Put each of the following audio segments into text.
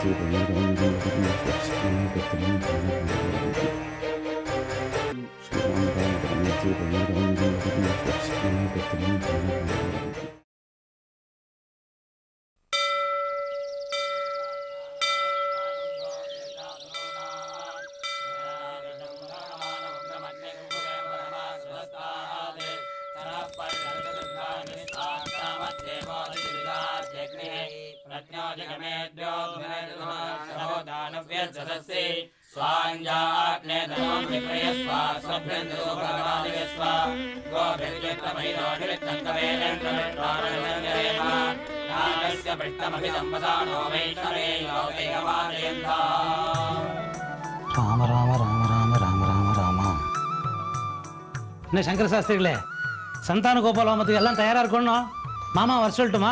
ராம ராம ராம ராம ராம ராம ராமா. என்ன சங்கர சாஸ்திரிகளே, சந்தான கோபால ஹோமத்துக்கு எல்லாம் தயாரா இருக்கணும். மாமா வர சொல்லட்டுமா?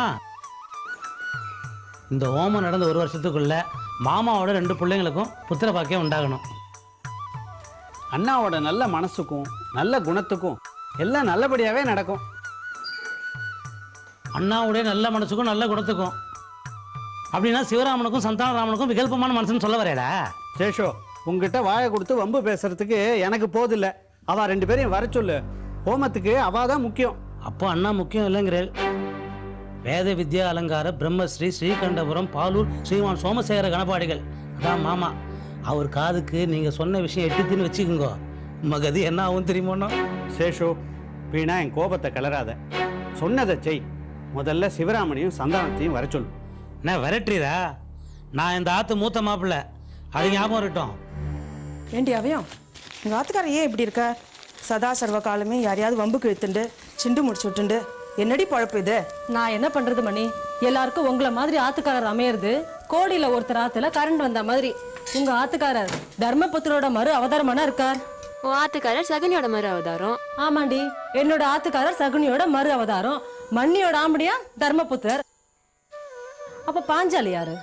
இந்த ஹோமம் நடந்த 1 வருஷத்துக்குள்ள மாமாவோட 2 பிள்ளைங்களுக்கும் புத்திர பாக்கியம் உண்டாகணும். அண்ணாவோட நல்ல மனசுக்கும் நல்ல குணத்துக்கும் எல்லாம் நல்லபடியாவே நடக்கும். அண்ணாவுடைய நல்ல மனசுக்கும் நல்ல குணத்துக்கும் அப்படின்னா சிவராமனுக்கும் சந்தானராமனுக்கும் விகல்பமான மனசுன்னு சொல்ல வரையடா? சேஷோ, உங்ககிட்ட வாயை கொடுத்து வம்பு பேசுறதுக்கு எனக்கு போதில்லை. அவ 2 பேரையும் வர சொல்லு. ஹோமத்துக்கு அவாதான் முக்கியம். அப்போ அண்ணா முக்கியம் இல்லைங்கிறேன். வேத வித்யா அலங்கார பிரம்மஸ்ரீ ஸ்ரீகண்டபுரம் பாலூர் ஸ்ரீமான் சோமசேகர கணபாடிகள் அதான் மாமா. அவர் காதுக்கு நீங்க சொன்ன விஷயம் எட்டுத்துன்னு வச்சுக்கோங்க. மகதி என்ன ஆகும் தெரியுமோன்னா? சேஷோ, வீணா என் கோபத்தை கிளறாத. சொன்னதை செய். முதல்ல சிவராமனையும் சந்தானத்தையும் வர சொல்லு. என்ன விரட்டுறீரா? நான் இந்த ஆத்து மூத்த மாப்பிள்ள, அது ஞாபகம் இருக்கட்டும். ஏண்டி அவையும் உங்க ஆத்துக்காரர் ஏன் இப்படி இருக்க? சதா சர்வ காலமே யாரையாவது வம்புக்கு இழுத்துண்டு சிண்டு முடிச்சு விட்டுண்டு என்னடி பழப்பு இது? நான் என்ன பண்றது மணி? எல்லாருக்கும் உங்களை மாதிரி ஆத்துக்காரர் அமையிறது கோடியில ஒருத்தர் ஆத்துல கரண்ட் வந்த மாதிரி. உங்க ஆத்துக்காரர் தர்மபுத்திரோட மறு அவதாரமானா இருக்கார். ஆத்துக்காரர் சகுனியோட மறு அவதாரம். ஆமாண்டி, என்னோட ஆத்துக்காரர் சகுனியோட மறு அவதாரம். மண்ணியோட ஆம்படியா தர்மபுத்திரர். அப்ப பாஞ்சாலி யாரு?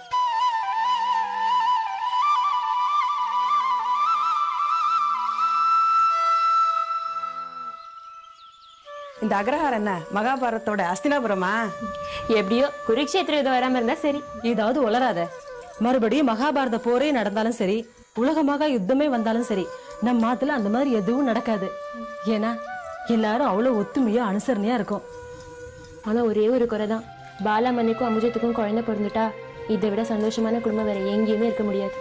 இந்த அக்ரஹாரம் என்ன மகாபாரதத்தோட அஸ்தினாபுரமா? எப்படியோ குருக்ஷேத்திர யுத்தம் வராம இருந்தா சரி. ஏதாவது உளராத. மறுபடியும் மகாபாரத போரே நடந்தாலும் சரி, உலகமாக யுத்தமே வந்தாலும் சரி, நம்ம ஆத்துல அந்த மாதிரி எதுவும் நடக்காது. ஏன்னா எல்லாரும் அவ்வளவு ஒத்துமையா அனுசரணையா இருக்கும். ஆனா ஒரே ஒரு குறைதான், பாலாமணிக்கும் அமுஜத்துக்கும் குழந்தை பிறந்துட்டா இதை விட சந்தோஷமான குடும்பம் வேற எங்கேயுமே இருக்க முடியாது.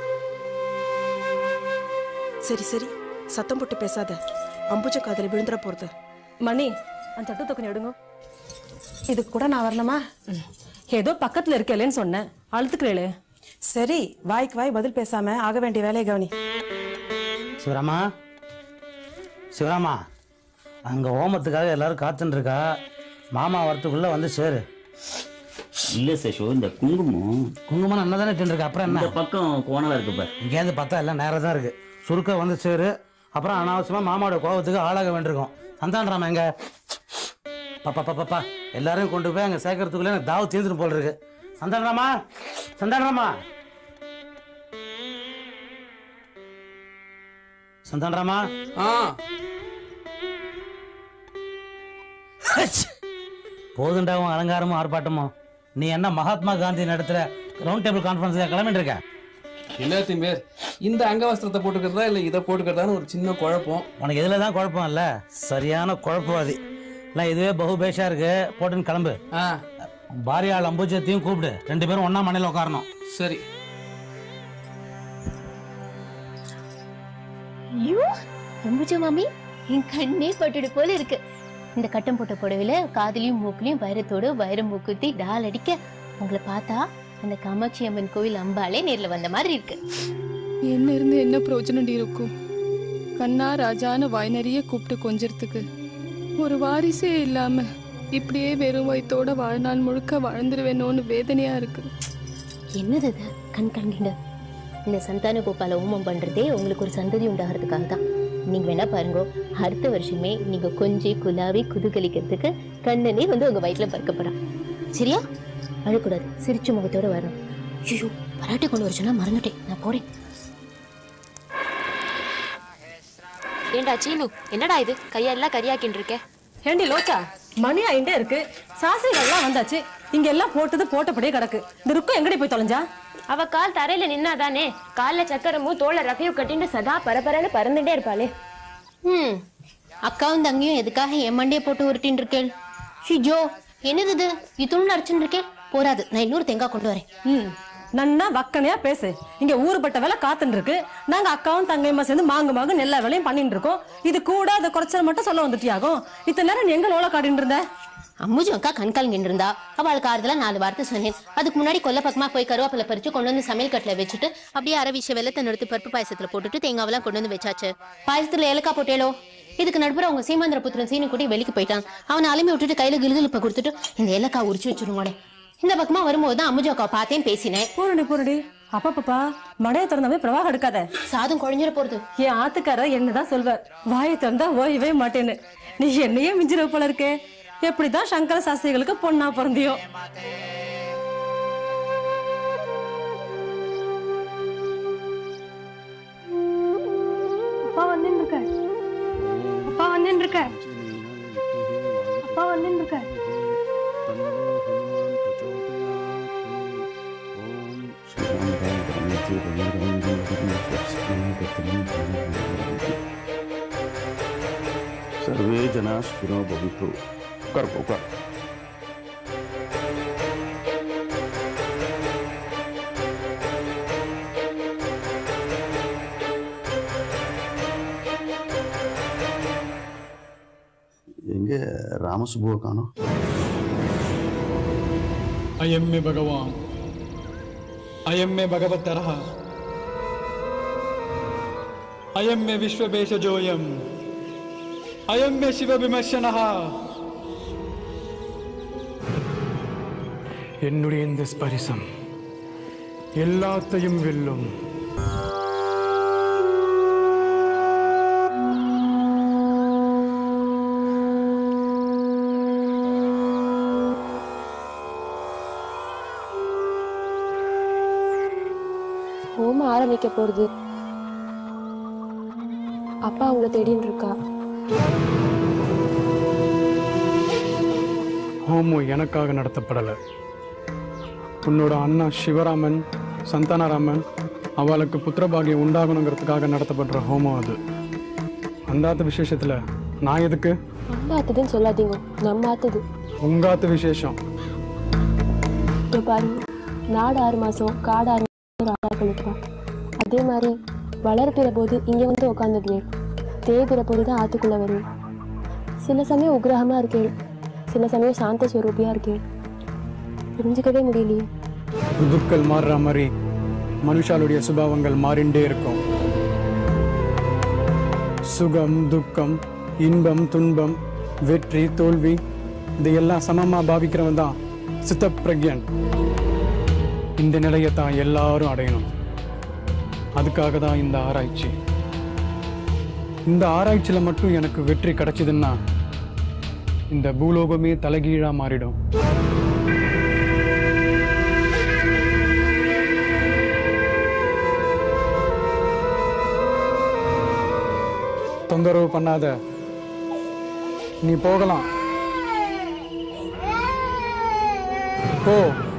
சரி சரி, சத்தம் போட்டு பேசாத. அம்புஜ காதல விழுந்துட போறது. மணி, அந்த சட்டத்தை கொஞ்சம் எடுங்க. இதுக்கு கூட நான் வரணுமா? ஏதோ பக்கத்துல இருக்கலேன்னு சொன்னேன், அழுத்துக்கிறேளே. சரி, வாய்க்கு வாய் பதில் பேசாம ஆக வேண்டிய வேலையை கவனி. சிவராமா, சிவராமா, அங்க ஹோமத்துக்காக எல்லாரும் காத்துன்னு இருக்கா. மாமா வரத்துக்குள்ள வந்து சேரு. இல்ல சேஷு, இந்த குங்குமம் நல்லா தானே இருக்கு. அப்புறம் என்ன பக்கம் கோணலா இருக்கு? இங்கேருந்து பார்த்தா எல்லாம் நேரம் தான் இருக்கு. சுருக்க வந்து சேரு. அப்புறம் அனாவசியமா மாமாவோட கோபத்துக்கு ஆளாக வேண்டியிருக்கும். சந்தானராம எங்க? பாப்பா பாப்பா எல்லாரையும் கொண்டு போய் அங்க சேர்க்கறதுக்குள்ள எனக்கு தாவ தீர்ந்துட்டு போல இருக்கு. சந்தானராமா, சந்தானராமா, சந்தானராமா. போதுண்டாவும் அலங்காரமும் ஆர்ப்பாட்டமும். நீ என்ன மகாத்மா காந்தி நடத்துற ரவுண்ட் டேபிள் கான்ஃபரன்ஸ் கிளம்பிட்டு இருக்க? எல்லாத்தையும் பேர் இந்த அங்கவஸ்திரத்தை போட்டுக்கிறதா இல்ல இதை போட்டுக்கிறதான்னு ஒரு சின்ன குழப்பம். உனக்கு இதுல தான் குழப்பம் இல்ல, சரியான குழப்பவாதி. இல்லை இதுவே பகுபேஷா இருக்கு, போட்டுன்னு கிளம்பு. பாரியாள் அம்புஜத்தையும் கூப்பிடு, 2 பேரும் ஒன்னா மனையில உட்காரணும். சரி. ஐயோ அம்புஜா மாமி, என் கண்ணே பட்டுடு போல இருக்கு. இந்த கட்டம் போட்ட புடவையில காதலியும் மூக்குலையும் வைரத்தோடு வைரம் மூக்குத்தி டால் அடிக்க உங்களை பார்த்தா அந்த காமாட்சி அம்மன் கோவில் அம்பாலே நேர்ல வந்த மாதிரி இருக்கு. என்ன இருந்து என்ன பிரயோஜனம் இருக்கும்? கண்ணா ராஜான வாய் நிறைய கூப்பிட்டு கொஞ்சறதுக்கு ஒரு வாரிசே இல்லாம இப்படியே வெறும் வயித்தோட வாழ்நாள் முழுக்க வாழ்ந்துருவேணும்னு வேதனையா இருக்கு. என்னது இது கண் கண்கிண்ட? இந்த சந்தான கோபால ஹோமம் பண்றதே உங்களுக்கு ஒரு சந்ததி உண்டாகிறதுக்காக தான். நீங்க வேணா பாருங்க, அடுத்த வருஷமே நீங்க கொஞ்சி குலாவி குதூகலிக்கிறதுக்கு கண்ணனே வந்து உங்க வயிற்றுல பறக்க போறான். சரியா? அழக்கூடாது, சிரிச்சு முகத்தோட வரணும். ஐயோ பராட்டை கொண்டு வர சொன்னா மறந்துட்டேன், நான் போறேன். ஏண்டா சீனு, என்னடா இது கையெல்லாம் கரியாக்கின்னு இருக்க? ஏண்டி லோச்சா, மணி ஆயிண்டே இருக்கு, சாஸ்திரிகள்லாம் வந்தாச்சு. இங்க எல்லாம் போட்டது போட்டபடியே கிடக்கு. இந்த ருக்கம் எங்கடி போய் தொலைஞ்சா? அவ கால் தரையில நின்னாதானே கால்ல சக்கரமும் தோள ரஃபியும் கட்டிட்டு சதா பரபரன்னு பறந்துட்டே இருப்பாளே. அக்காவும் தங்கியும் எதுக்காக என் மண்டையை போட்டு உருட்டின்னு இருக்கேள்? ஷிஜோ, என்னது இது? இத்துணு அடிச்சுட்டு இருக்கேன். போராது, நான் இன்னொரு தேங்காய் கொண்டு வரேன். நன்னா வக்கனையா பேசு. இங்க ஊருப்பட்ட வேலை காத்துட்டு இருக்கு. நாங்க அக்காவும் தங்கையுமா சேர்ந்து மாங்கு எல்லா வேலையும் பண்ணிட்டு இருக்கோம். இது கூட அதை குறைச்சல் மட்டும் சொல்ல வந்துட்டியாகும். இத்தனை நேரம் நீ எங்க லோல காட்டிட்டு இருந்த? அம்முஜு அக்கா கண்கால் நின்று இருந்தா அவளுக்கு ஆறுதலா 4 வார்த்தை சொன்னேன். அதுக்கு முன்னாடி கொல்ல பக்கமா போய் கருவேப்பிலை பறிச்சு கொண்டு வந்து சமையல் கட்டில வச்சுட்டு அப்படியே அரை விஷயம் வெள்ளத்தை நிறுத்தி பருப்பு பாயசத்துல போட்டுட்டு தேங்காவெல்லாம் கொண்டு வந்து வச்சாச்சு. பாயசத்துல ஏலக்கா போட்டேலோ. இதுக்கு நடுப்புற அவங்க சீமாந்திர புத்திரன் சீனி கூட்டி வெளிக்கு போயிட்டான். அவனை அலுமி விட்டுட்டு கையில கிளுகிழுப்ப கொடுத்துட்டு இந்த ஏலக்கா உரிச்சு வச்சிருவானே. இந்த பக்கமா வரும்போதுதான் அம்முஜு அக்கா பார்த்தேன், பேசினேன். போறடி அப்பா மடைய திறந்தாவே பிரவாகம் எடுக்காத. சாதம் குழஞ்சிட போறது. என் ஆத்துக்காரர் என்னதான் சொல்வார், வாயை திறந்தா ஓயவே மாட்டேன்னு. நீ என்னையே மிஞ்சிர போல இருக்கே. எப்படிதான் சங்கர சாஸ்திரிகளுக்கு பொண்ணா பிறந்தியோ. அப்பா வந்துன்னு இருக்க. அப்பா வந்துன்னு இருக்க. அப்பா வந்துன்னு இருக்க. सर्वे जना सुखिनो भवन्तु. कर எங்க ராமசுபுவை காணோம்? अयं मे भगवान, अयं मे भगवतरः, अयं मे विश्वभेषजोऽयम्, अयं मे शिवविमर्शनः. என்னுடைய இந்த ஸ்பரிசம் எல்லாத்தையும் வெல்லும். ஹோமம் ஆரம்பிக்க போறது. அப்பா உங்களை தேடின்னு இருக்கா. ஹோமம் எனக்காக நடத்தப்படலை. உன்னோட அண்ணா சிவராமன், சந்தானராமன் அவளுக்கு புத்திரபாகியம் உண்டாகணுங்கிறதுக்காக நடத்தப்படுற ஹோமம் அது. அந்த விசேஷத்துல நான் எதுக்கு? அம்மா ஆத்துதுன்னு சொல்லாதீங்க, நம்ம ஆத்துது. உங்க ஆத்து விசேஷம். பாருங்க, நாடு 6 மாசம் காடு 6 மாசம் பண்ணிப்பா. அதே மாதிரி வளர்ப்பிற போது இங்கே வந்து உட்காந்துடுவேன். தேய்பிற போது தான் ஆத்துக்குள்ள வருவேன். சில சமயம் உக்ரகமா இருக்கேன், சில சமயம் சாந்த ஸ்வரூபியா இருக்கேன். புரிஞ்சுக்கவே முடியலையே. ருதுக்கள் மாறுற மாதிரி மனுஷாளுடைய சுபாவங்கள் மாறிண்டே இருக்கும். சுகம் துக்கம், இன்பம் துன்பம், வெற்றி தோல்வி இதையெல்லாம் சமமா பாவிக்கிறவன் தான் சித்த பிரக்யன். இந்த நிலையை தான் எல்லாரும் அடையணும். அதுக்காக தான் இந்த ஆராய்ச்சி. இந்த ஆராய்ச்சியில மட்டும் எனக்கு வெற்றி கிடைச்சதுன்னா இந்த பூலோகமே தலைகீழா மாறிடும். தொந்தரவு பண்ணாத, நீ போகலாம். போ.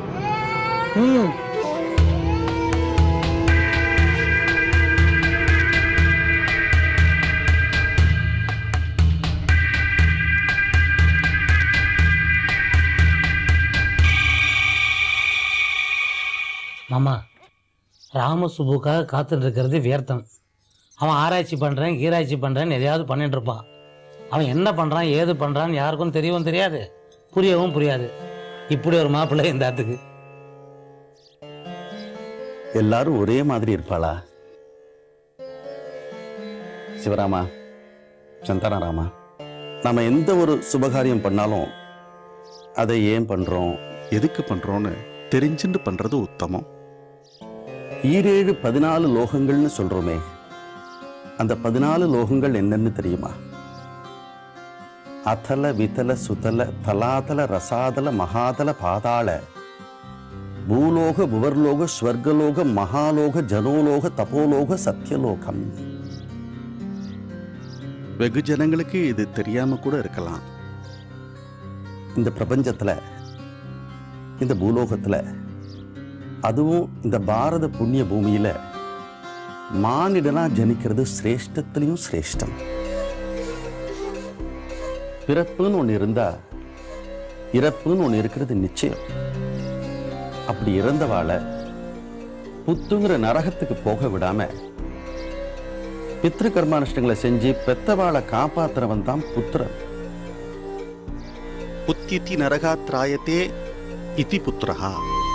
மாமா, ராமசுபுக்காக காத்துட்டு இருக்கிறது வியர்த்தம். அவன் ஆராய்ச்சி பண்ணுறேன் கீராய்ச்சி பண்ணுறேன்னு எதையாவது பண்ணிட்டு இருப்பான். அவன் என்ன பண்ணுறான் ஏது பண்ணுறான்னு யாருக்கும் தெரியவும் தெரியாது, புரியவும் புரியாது. இப்படி ஒரு மாப்பிள்ளை இந்த ஆத்துக்கு. எல்லாரும் ஒரே மாதிரி இருப்பாளா? சிவராமா, சந்தானராமா, நாம எந்த ஒரு சுபகாரியம் பண்ணாலும் அதை ஏன் பண்றோம், எதுக்கு பண்றோம்னு தெரிஞ்சுட்டு பண்றது உத்தமம். 7 14 லோகங்கள்னு சொல்றோமே, அந்த 14 லோகங்கள் என்னன்னு தெரியுமா? அதல விதல சுதல தலாதல ரசாதல மகாதல பாதாள பூலோக புவர்லோக ஸ்வர்கலோக மகாலோக ஜனோலோக தபோலோக சத்தியலோகம். வெகு ஜனங்களுக்கு இது தெரியாம கூட இருக்கலாம். இந்த பிரபஞ்சத்துல, இந்த பூலோகத்துல அதுவும் இந்த பாரத புண்ணிய பூமியில மானிடனா ஜனிக்கிறது சிரேஷ்டத்திலையும் சிரேஷ்டம். பிறப்புன்னு ஒன்று இருந்தா இறப்புன்னு ஒன்று இருக்கிறது நிச்சயம். அப்படி இறந்தவாளை புத்துங்கிற நரகத்துக்கு போக விடாம பித்ரு கர்மானுஷ்டங்களை செஞ்சு பெத்தவாளை காப்பாத்துறவன் தான் புத்திரன். புத்திதி நரகாத்ராயத்தே இதி புத்திரஹா.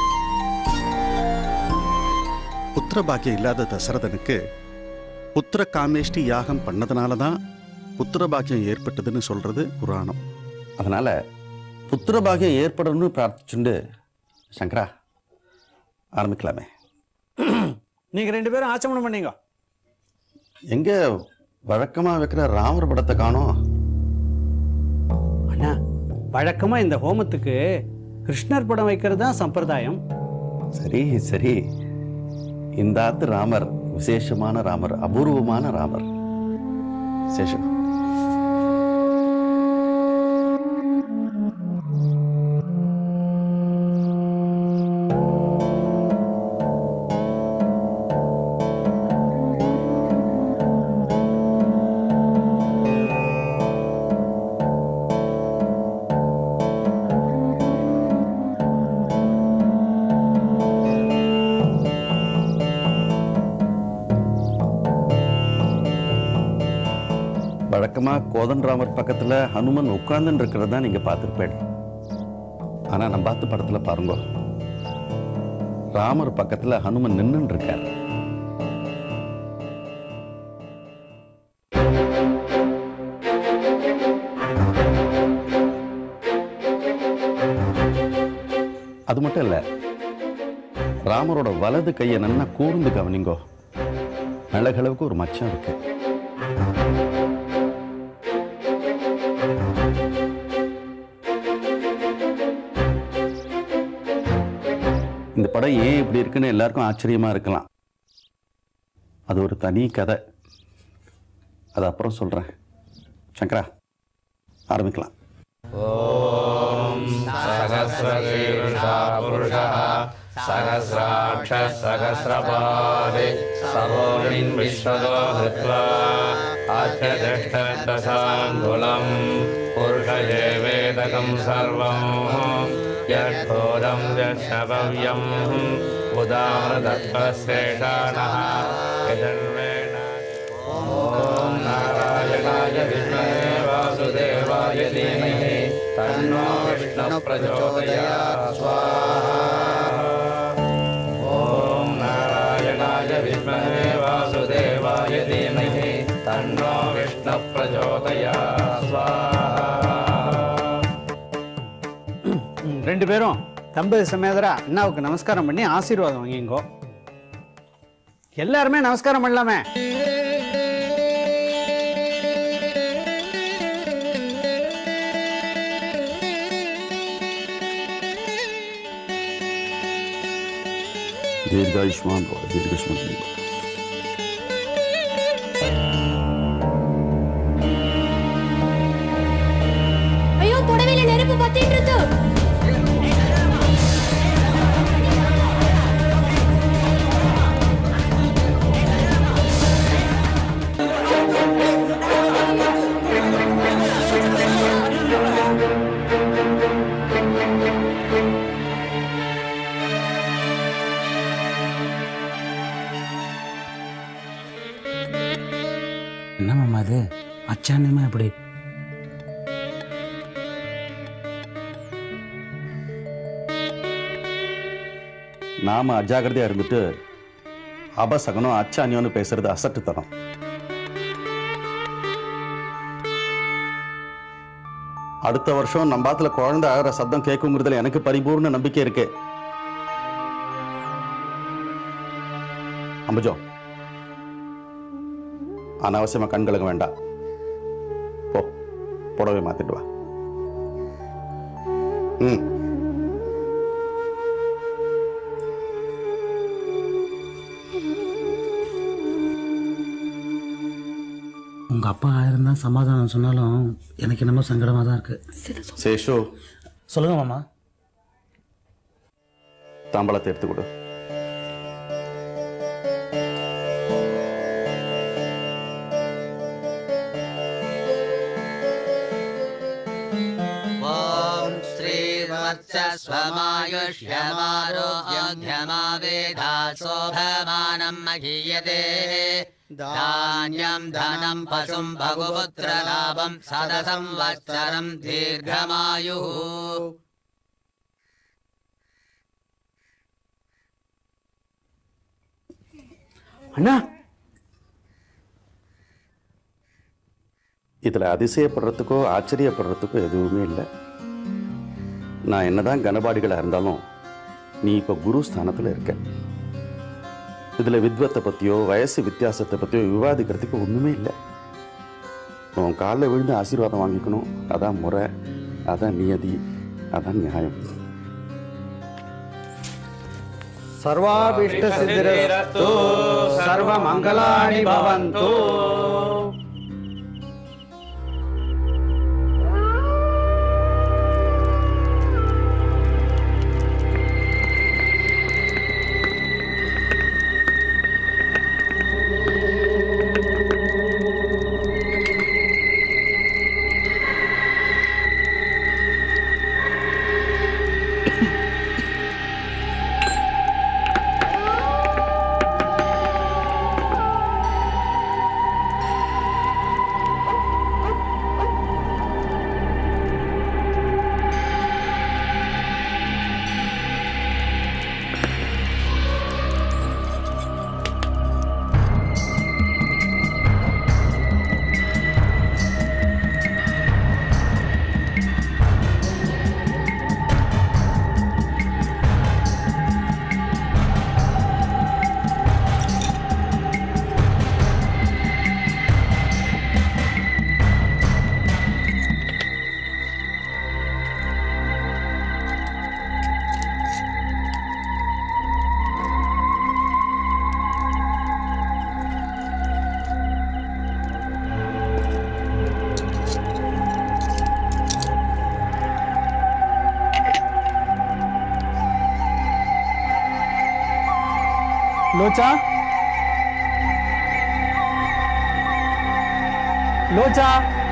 புத்திர பாக்கியம் இல்லாத தசரதனுக்கு புத்திர காமேஷ்டி யாகம் பண்ணதுனால தான் புத்திர பாக்கியம் ஏற்பட்டதுன்னு சொல்றது புராணம். அதனால புத்திர பாக்கியம் ஏற்படணும்னு பிரார்த்திச்சுண்டு சங்கரா ஆரம்பிக்கலாமே. நீங்க 2 பேரும் ஆச்சமனம் பண்ணீங்க. எங்க வழக்கமா வைக்கிற ராமர் படத்தை காணோம்? அண்ணா, வழக்கமா இந்த ஹோமத்துக்கு கிருஷ்ணர் படம் வைக்கிறது தான் சம்பிரதாயம். சரி சரி, இந்த ஆத்து ராமர் விசேஷமான ராமர், அபூர்வமான ராமர். சேஷம் வழக்கமா கோதண்டராமர் பக்கத்துல ஹனுமன் உட்கார்ந்துன்னு இருக்கிறதா நீங்க பார்த்துருப்பேன். ஆனா நம்ம பார்த்த படத்துல பாருங்க, ராமர் பக்கத்துல ஹனுமன் நின்னுன்னு இருக்கார். அது மட்டும் இல்ல, ராமரோட வலது கையை நல்லா கூர்ந்து கவனிங்கோ. மிளகளவுக்கு ஒரு மச்சம் இருக்கு. இந்த படம் ஏன் இப்படி இருக்குன்னு எல்லாருக்கும் ஆச்சரியமா இருக்கலாம். அது ஒரு தனி கதை, அது அப்புறம் சொல்றேன். சங்கரா ஆரம்பிக்கலாம். ஓம் சகஸ்ரசீர்ஷா புருஷः சகஸ்ராட்சः சகஸ்ரபாதே சரோணின் விஸ்வதோ ஹித்வா ஆத்யதிஷ்டதசாங்குலம் புருஷயே வேதகம் சர்வம் யத்பூதம் யத்சபவ்யம் உதாமதத்வசேஷானः யதன்வேன. ஓம் நாராயணாய வித்மஹே வாசுதேவாய தீமஹி தன்னோ விஷ்ணுः பிரச்சோதயாத். ஸ்வாஹா. ஓம் நாராயணாய வித்மஹே வாசுதேவாய தீமஹி தன்னோ விஷ்ணுः பிரச்சோதயாத். ஸ்வாஹா. 2 பேரும் தம்பதி சமேதரா அண்ணாவுக்கு நமஸ்காரம் பண்ணி ஆசீர்வாதம் வாங்கிங்கோ. எல்லாருமே நமஸ்காரம் பண்ணலாமே. दीर्घायुष्मान भव, दीर्घायुष्मान भव. ஐயோ, புடவையில நெருப்பு பத்திட்டு இருக்கு. என்னம்மா அது அச்சானியமா இப்படி? நாம அஜாகிரதையா இருந்துட்டு அபசகனம் அச்சானியோன்னு பேசுறது அசட்டுத்தனம். அடுத்த வருஷம் நம்ம பாத்துல குழந்தை ஆகிற சத்தம் கேட்குங்கிறதுல எனக்கு பரிபூர்ண நம்பிக்கை இருக்கு. அம்புஜோ, அனாவசியமா கண் கலங்க வேண்டாம். போ, புடவை மாத்திட்டு வா. உங்க அப்பா ஆயிருந்தா சமாதானம் சொன்னாலும் எனக்கு என்னமோ சங்கடமா தான் இருக்கு. சேஷு, சொல்லுங்க மாமா. தாம்பளத்தை எடுத்து கொடு. स्वमायुष्यमारोग्यमावेधात् शोभमानं महीयते धान्यं धनं पशुं भगुपुत्रलाभं सदसंवत्सरं दीर्घमायुः அண்ணா இதில் அதிசயப்படுறதுக்கோ ஆச்சரியப்படுறதுக்கோ எதுவுமே இல்லை. நான் என்னதான் கனபாடிகளாக இருந்தாலும் நீ இப்போ குரு ஸ்தானத்தில் இருக்க. இதில் வித்வத்தை பற்றியோ வயசு வித்தியாசத்தை பற்றியோ விவாதிக்கிறதுக்கு ஒன்றுமே இல்லை. உன் காலில் விழுந்து ஆசீர்வாதம் வாங்கிக்கணும், அதான் முறை, அதான் நியதி, அதான் நியாயம். சர்வாபீஷ்ட சித்திரஸ்து சர்வ மங்களானி பவந்து. லோச்சா லோச்சா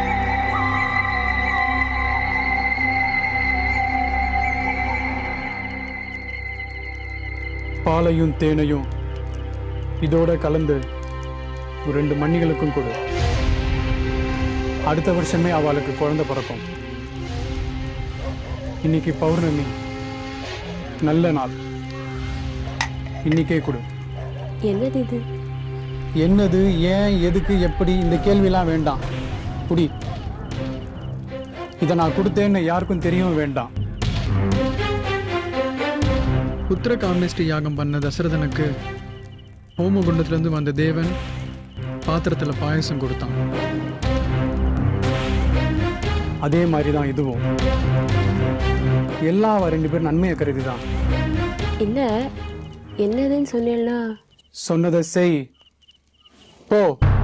பாலையும் தேனையும் இதோட கலந்து ஒரு 2 மண்ணிகளுக்கும் கொடு. அடுத்த வருஷமே அவளுக்கு குழந்தை பிறக்கும். இன்னைக்கு பௌர்ணமி, நல்ல நாள், இன்னைக்கே கொடு. என்னது இது? என்னது, ஏன், எதுக்கு, எப்படி, இந்த கேள்விலாம் வேண்டாம். குடி. இதை நான் கொடுத்தேன்னு யாருக்கும் தெரியவும் வேண்டாம். புத்திர காமேஷ்டி யாகம் பண்ண தசரதனுக்கு ஹோமகுண்டத்திலிருந்து வந்த தேவன் பாத்திரத்தில் பாயசம் கொடுத்தான். அதே மாதிரி தான் இதுவும். எல்லாம் 2 பேர் நன்மையை கருதி தான். இல்ல, என்னதுன்னு சொன்னேன்னா சொன்னதை செய். போ.